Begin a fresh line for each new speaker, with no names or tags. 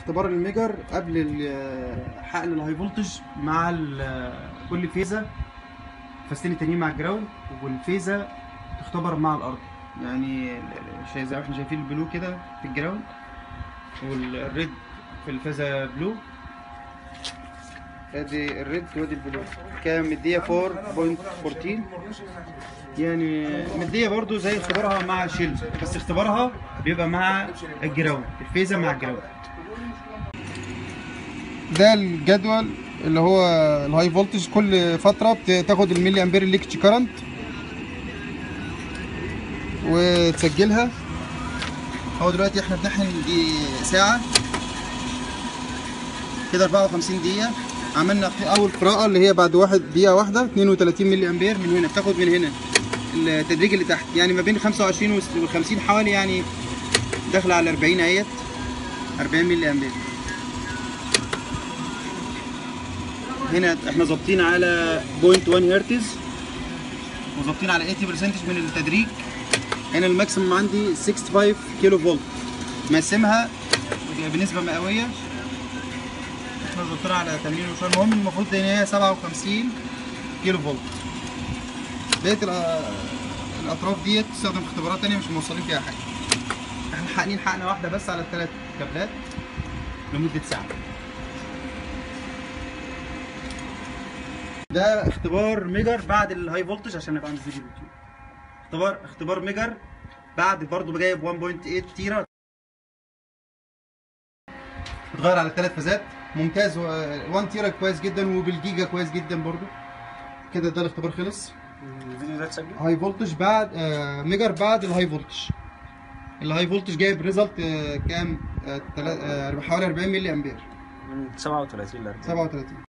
اختبار الميجر قبل حقن الهاي فولتج مع كل فيزا، فاستين التانيين مع الجراوند، والفيزا تختبر مع الارض. يعني زي ما احنا شايفين البلو كده في الجراوند والريد في الفيزا بلو. ادي الريد وادي البلو. كام مديه 4.14، يعني مديه برضو زي اختبارها مع شيل، بس اختبارها بيبقى مع الجراوند، الفيزا مع الجراوند. ده الجدول اللي هو الهاي فولتج، كل فتره بتاخد الملي امبير ليكتش كارنت وتسجلها. هو دلوقتي احنا بنحقن دي ساعه كده 54 دقيقه. عملنا اول قراءه اللي هي بعد دقيقه واحده 32 ملي امبير. من هنا بتاخد من هنا التدريج اللي تحت، يعني ما بين 25 و 50 حوالي، يعني داخله على 40 اهيت 40 ملي امبير. هنا احنا ظابطين على 0.1 هرتز وظابطين على 80% من التدريج. هنا الماكسيمم عندي 65 كيلو فولت، مقسمها بنسبه مئويه. احنا ظابطينها على 80 وشويه. المهم المفروض ان هي 57 كيلو فولت. بقيه الاطراف ديت تستخدم في اختبارات تانيه مش موصلين فيها حاجه. احنا حاقنين حقنه واحده بس على الثلاث كابلات لمده ساعه. ده اختبار ميجر بعد الهاي فولتج عشان نبقى عند فيديو اليوتيوب. اختبار ميجر بعد برضو جايب 1.8 تيرا، بتغير على الثلاث فازات. ممتاز. 1 تيرا كويس جدا، وبالجيجا كويس جدا برضو. كده ده الاختبار خلص.
الفيديو ده اتسجل
هاي فولتج بعد ميجر بعد الهاي فولتج. الهاي فولتج جايب ريزلت كام؟ حوالي 40 ملي امبير
من 37 ل 40.
37.